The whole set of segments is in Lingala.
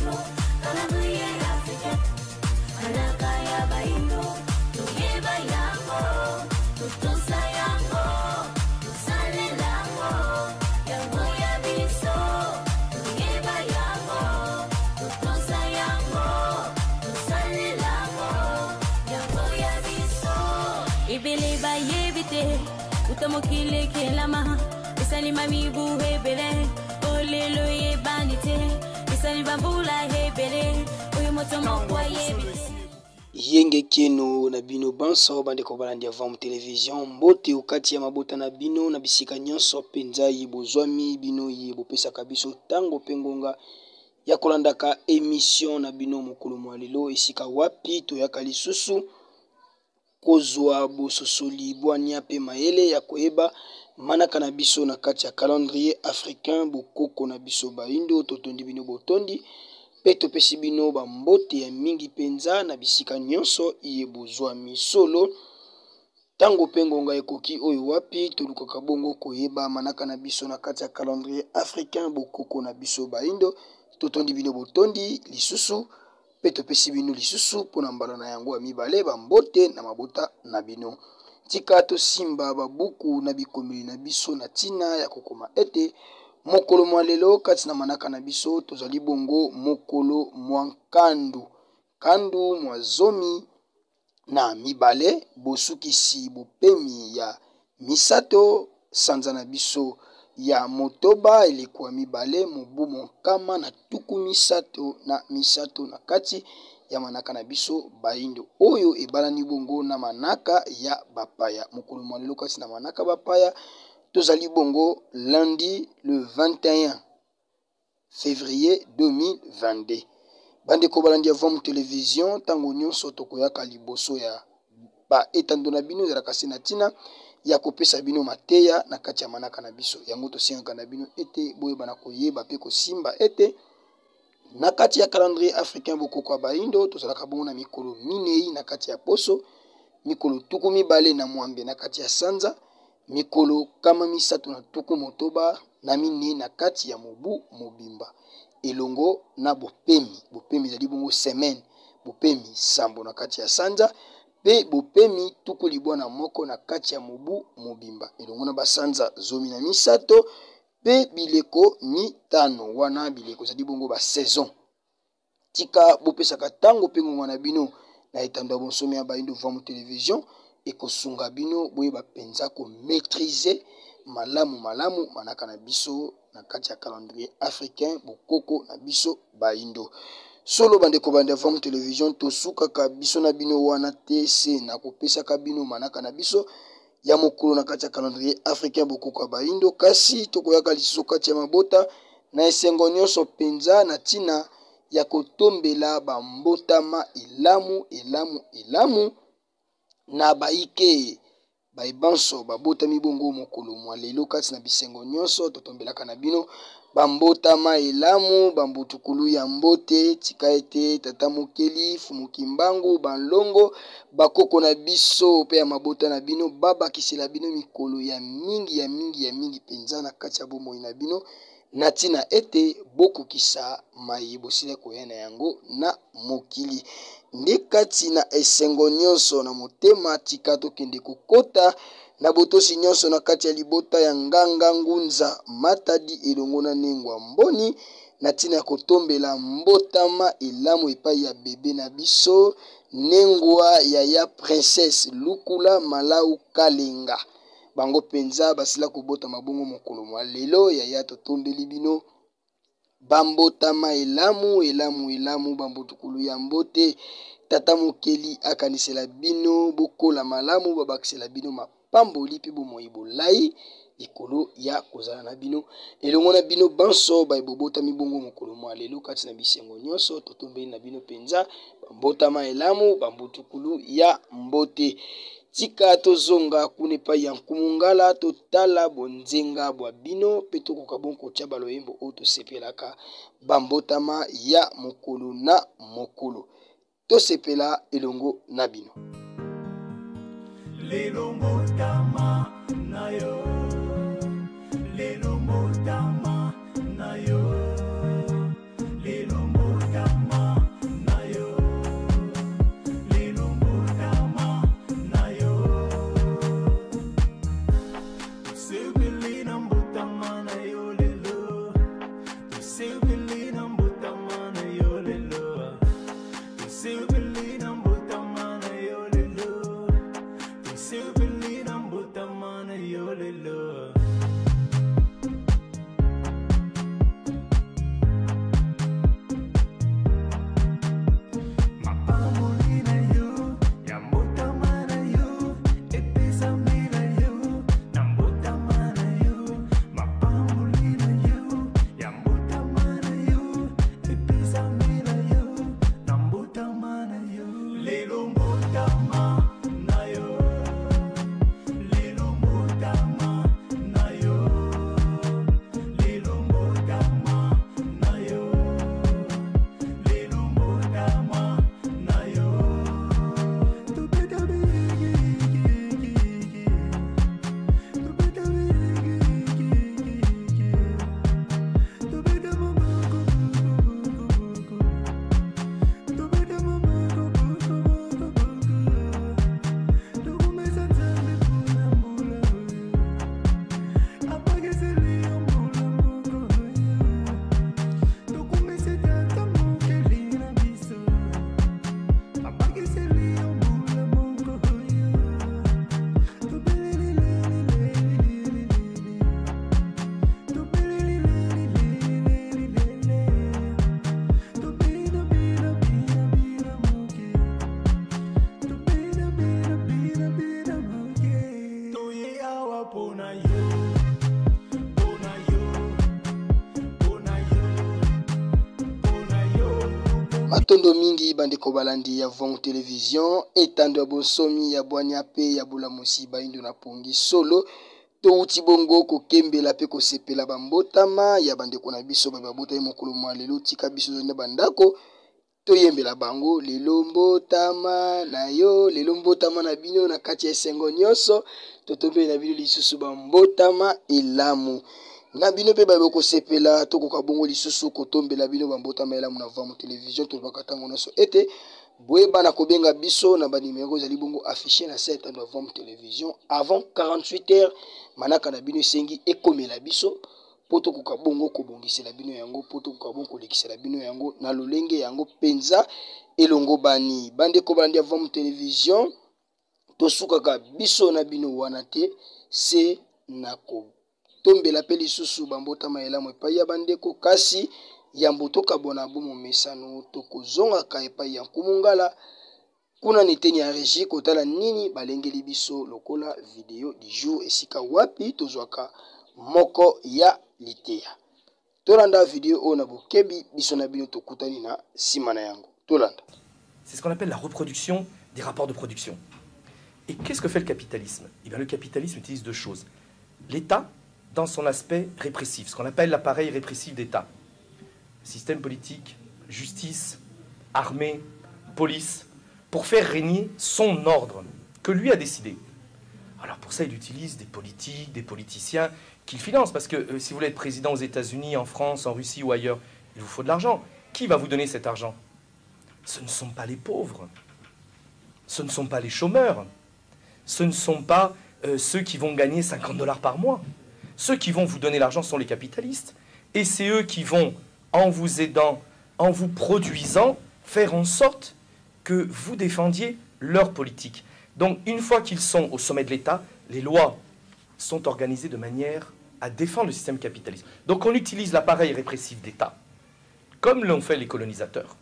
baindo, kalamuye Africa. Manaka ya baindo, tuyeba yango, tutusa yango, tusale lango, yango ya biso, tuyeba yango, tutusa yango, tusale lango, yango ya biso. Ibele ba yebite, utamokile kelama, isali mami buhebele, olelo yebanite, isali babula hebele, oyo motomo kwa yebite. Yenge keno na bino banso bande ko balandi avant télévision mbote ukati ya mabota na bino na bisika nyonso penza yibozwami bino yibopesa kabiso tango pengonga ya kolandaka émission na bino mokolo mwalelo esika wapi to yaka lisusu kozwa bososoli bwania pe mayele ya koyeba manaka na biso na kati ya calendrier africain bokoko na biso baindo totondi bino botondi peto pesi bino bambote ya mingi penza na bisika nyonso yebozwa misolo tango pengonga ekoki oyo wapi tolukaka bongo koyeba manaka na biso na kati ya calendrier africain bokoko na biso baindo totondi bino botondi lisusu peto pesi bino lisusu pona mbala na yango ya mibale bambote na mabota na bino tika to simba babuku na bikomeli na biso na tina ya kokoma ete mokolo mwalelo kati na manaka na biso tozali bongo mokolo mwankandu kandu mwazomi na mibale bosukisi bopemi ya misato sanza na biso ya motoba ilikuwa mibale mobu monkama na tuku misato na kati ya manaka na biso baindo oyo ebalani bongo na manaka ya bapaya mokolo mwalelo kati na manaka bapaya tozali bongo lundi le 21 février 2022 bande ko balandi avant télévision tango nyonso tokoyaka liboso ya ba etando na bino za kasi na tina ya kopesa bino mateya na kati ya manaka na biso yango tosengaka na bino ete boyeba na koyeba pe kosimba ete na kati ya calendrier africain bokoko baindo tozalaka bongo na mikolo minei na kati ya poso mikolo tuku mibale na mwambe na kati ya sanza mikolo kama misato na tuku motoba na mine na kati ya mobu mobimba elongo na bopemi zali bongo semaine bopemi sambo na kati ya sanza pe bopemi tuku libwana moko na kati ya mobu mobimba elongo na basanza zomi na misato pe bileko mitano wana bileko zali bongo ba saison tika bopesaka tango pengo na bino na etando bonsomi ya baindo vam télévision ekosunga bino boyeba penza ko maîtriser malamu manaka na biso na kati ya calendrier africain bokoko na biso baindo solo bande ko bande vam télévision tosuka ka biso na bino wana tc na kopesa ka bino manaka na biso ya mokolo na kati ya calendrier africain bokoko baindo kasi tokoyaka lisusu kati ya mabota na esengo nyonso penza na tina ya kotombela bambotama elamu na baike baibanso babotami bongo mokolo mwalelo kati na bisengo nyonso totombelaka na bino bambotama elamu bambutukulu ya mbote tika ete tata mokeli fumukimbangu banlongo bakoko na biso pe ya mabota na bino babakisela bino mikolo ya mingi penza na kati ya bomoi na bino na tina ete bokokisa mai bosile koya na yango na mokili nde kati na esengo nyonso na motema tika tokende kokota na botosi nyonso na kati ya libota ya nganga ngunza matadi elongo na nengwa mboni na tina ya kotombela mbotama elamu epai ya bebe na biso nengwa ya princesse lukula malau kalenga bango penza basila kobota mabongo mokolo mwa lelo ya totombeli bino bambotama elamu bambutukulu ya mbote tata mokeli akanisela bino bokola malamu babakisela bino mapamboli pe bomoi bolai likolo ya kozala na bino elongo na bino banso baibobota mibongo mokolo mwa lelo kati na bisengo nyonso totombeli na bino penza bambotama elamu bambutukulu ya mbote tika tozonga kuna epai ya nkumungala totala bonzenga bwa bino pe tokoka bongo tia baloyembo oyo tosepelaka bambotama ya mokolo na mokolo tosepela elongo na bino lelo mbotama na yo lelo mbotama na yo lelo mbotama Silvilina Butamana Yolelo. Silvilina Butamana Yolelo. Silvilina Butamana Yolelo. Matondo mingi bandeko balandi ya Vong Télévision etando ya bonsomi ya bwanya pe ya bula musiba indo na pongi solo to uti bongo ko kembela pe ko sepela bambotama ya bandeko na biso babota ye mokolo mwa lelo tika biso na bandako to yembela bango lelo mbotama na bino na kati ya esengo nyonso to tombe na bino lisusu bambotama elamu na bino pe babe ko sepela to ko bongo lisusu ko tombela bino bambotama elamu na Vong Télévision to bakatango nyonso ete boyeba na kobenga biso na ba numéro zali bongo affiché na site de Vong Télévision avant 48 heures manaka na bino sengi ekomela biso poto ko bongo ko bongisela bino yango poto ko bongo ko lekisela bino yango na lolenge yango penza elongo bani bande ko bandi ya Vong Télévision to sukaka biso na bino wana te se na ko tombela pe lisusu bambotama elamu epai ya bandeko kasi ya mboto kabona bomo mesano to kozonga ka epai ya nkumungala kuna neteni ya régie kotala nini balengeli biso lokola video du jour esika wapi tozwaka moko ya litea tolanda video o na bokebi biso na bino tokutani na sima na yango tolanda. C'est ce qu'on appelle la reproduction des rapports de production. Et qu'est-ce que fait le capitalisme? Eh bien, le capitalisme utilise deux choses. L'État, dans son aspect répressif, ce qu'on appelle l'appareil répressif d'État. Système politique, justice, armée, police, pour faire régner son ordre que lui a décidé. Alors pour ça, il utilise des politiques, des politiciens qu'il finance. Parce que si vous voulez être président aux États-Unis, en France, en Russie ou ailleurs, il vous faut de l'argent. Qui va vous donner cet argent? Ce ne sont pas les pauvres. Ce ne sont pas les chômeurs. Ce ne sont pas ceux qui vont gagner 50 $ par mois. Ceux qui vont vous donner l'argent sont les capitalistes. Et c'est eux qui vont, en vous aidant, en vous produisant, faire en sorte que vous défendiez leur politique. Donc, une fois qu'ils sont au sommet de l'État, les lois sont organisées de manière à défendre le système capitaliste. Donc, on utilise l'appareil répressif d'État, comme l'ont fait les colonisateurs,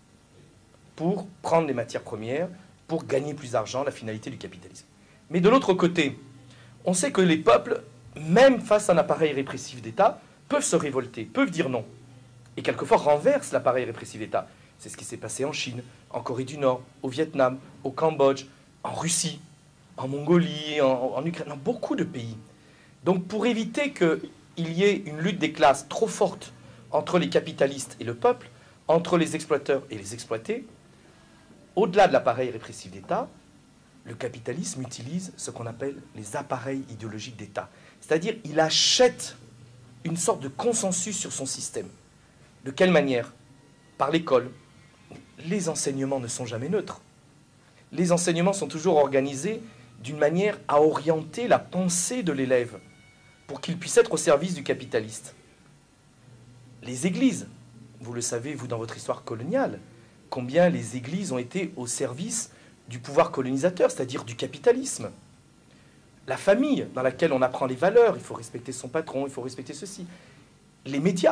pour prendre les matières premières, pour gagner plus d'argent, la finalité du capitalisme. Mais de l'autre côté, on sait que les peuples, même face à un appareil répressif d'État, peuvent se révolter, peuvent dire non. Et quelquefois renversent l'appareil répressif d'État. C'est ce qui s'est passé en Chine, en Corée du Nord, au Vietnam, au Cambodge, en Russie, en Mongolie, en Ukraine, dans beaucoup de pays. Donc pour éviter qu'il y ait une lutte des classes trop forte entre les capitalistes et le peuple, entre les exploiteurs et les exploités, au-delà de l'appareil répressif d'État, le capitalisme utilise ce qu'on appelle les appareils idéologiques d'État. C'est-à-dire il achète une sorte de consensus sur son système. De quelle manière? Par l'école. Les enseignements ne sont jamais neutres. Les enseignements sont toujours organisés d'une manière à orienter la pensée de l'élève pour qu'il puisse être au service du capitaliste. les églises. Vous le savez, vous, dans votre histoire coloniale, combien les églises ont été au service du pouvoir colonisateur, c'est-à-dire du capitalisme. La famille, dans laquelle on apprend les valeurs, il faut respecter son patron, il faut respecter ceci. Les médias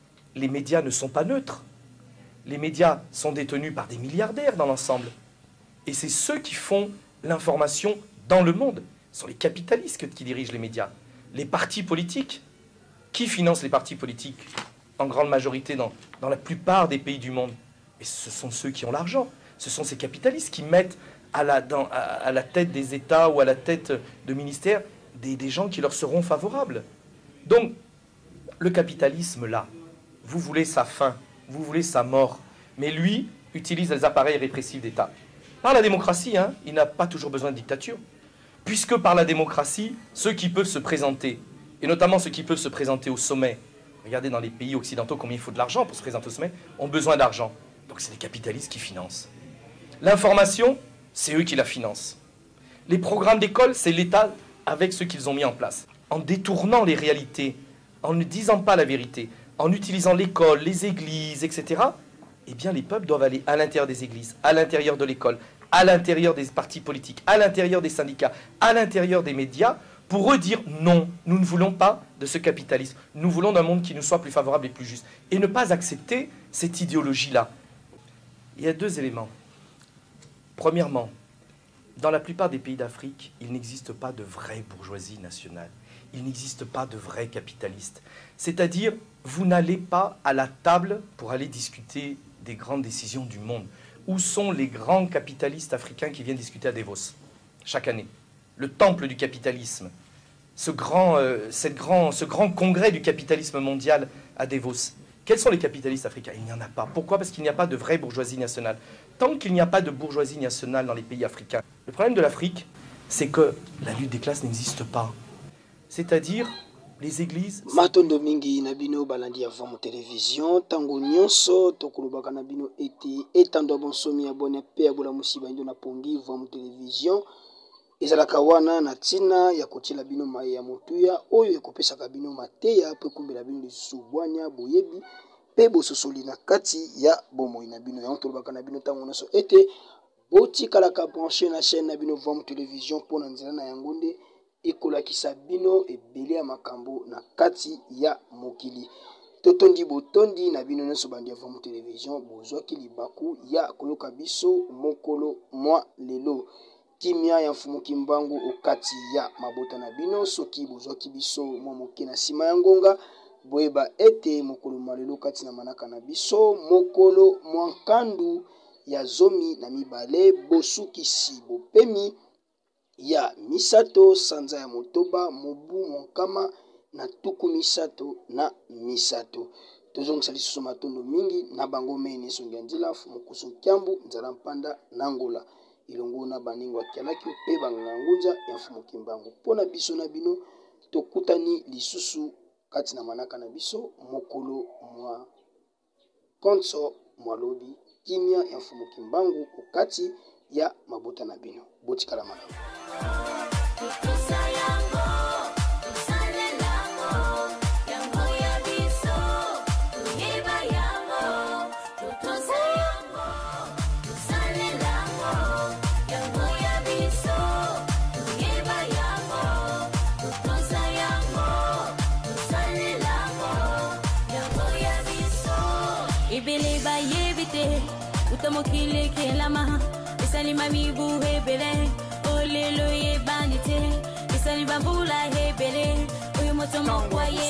ne sont pas neutres. Les médias sont détenus par des milliardaires dans l'ensemble. Et c'est ceux qui font l'information dans le monde. Ce sont les capitalistes qui dirigent les médias. Les partis politiques, qui financent les partis politiques en grande majorité dans la plupart des pays du monde? Et ce sont ceux qui ont l'argent. Ce sont ces capitalistes qui mettent à la tête des États ou à la tête de ministères des gens qui leur seront favorables. Donc, le capitalisme, là, vous voulez sa fin, vous voulez sa mort, mais lui utilise les appareils répressifs d'État. Par la démocratie, hein, il n'a pas toujours besoin de dictature, puisque par la démocratie, ceux qui peuvent se présenter, et notamment ceux qui peuvent se présenter au sommet, regardez dans les pays occidentaux combien il faut de l'argent pour se présenter au sommet, ont besoin d'argent. Donc c'est les capitalistes qui financent. L'information, c'est eux qui la financent. Les programmes d'école, c'est l'État avec ceux qu'ils ont mis en place. En détournant les réalités, en ne disant pas la vérité, en utilisant l'école, les églises, etc., eh bien les peuples doivent aller à l'intérieur des églises, à l'intérieur de l'école, à l'intérieur des partis politiques, à l'intérieur des syndicats, à l'intérieur des médias, pour eux dire non, nous ne voulons pas de ce capitalisme. Nous voulons d'un monde qui nous soit plus favorable et plus juste. Et ne pas accepter cette idéologie-là. Il y a deux éléments. Premièrement, dans la plupart des pays d'Afrique, il n'existe pas de vraie bourgeoisie nationale. Il n'existe pas de vrais capitalistes. C'est-à-dire, vous n'allez pas à la table pour aller discuter des grandes décisions du monde. Où sont les grands capitalistes africains qui viennent discuter à Davos chaque année? Le temple du capitalisme, ce grand congrès du capitalisme mondial à Davos. Quels sont les capitalistes africains? Il n'y en a pas. Pourquoi? Parce qu'il n'y a pas de vraie bourgeoisie nationale. Tant qu'il n'y a pas de bourgeoisie nationale dans les pays africains, le problème de l'Afrique, c'est que la lutte des classes n'existe pas. C'est-à-dire, les églises... Matondo mingi na bino balandi ya vamu télévision tango nyonso tokolobaka na bino ete etando bonsomi ya bone pe ya bola musiba ndo na pongi vamu télévision ezalaka wana na tina ya kotiela bino mai ya motuya oyo ekopesaka bino mateya pe kumbela bino lisusu bwanya boyebi pe bososoli na kati ya bomoi na bino ya tolobaka na bino tango nyonso ete botikalaka branché na chaîne na bino vamu télévision mpona nzela na yango nde ekolakisa bino ebele ya makambo na kati ya mokili totondi botondi na bino nyonso bandi ya vamu télévision bozwaki libaku ya koyoka biso mokolo mwa lelo kimia ya mfumu kimbangu okati ya mabota na bino soki bozwaki biso mwa moke na nsima ya ngonga boyeba ete mokolo mwa lelo kati na manaka na biso mokolo mwa nkandu ya zomi na mibale bosukisi bopemi ya misato sanza ya motoba mobu monkama na tuku misato na misato tozongisa lisusu matondo mingi na bango mene songi ya nzela mfumu kusu kyambu nzala mpanda na ngola ilongo na baningo akyalaki pe bangangunza ya mfumu kimbangu mpona biso na bino tokutani lisusu kati na manaka na biso mokolo mwa konso mwalobi kimia ya mfumu kimbangu okati ya mabota na bino botikala malamu Utamokile kelama isalima mibu hebele olelo ye banite isaliba bula hebele oyo moto mokwaye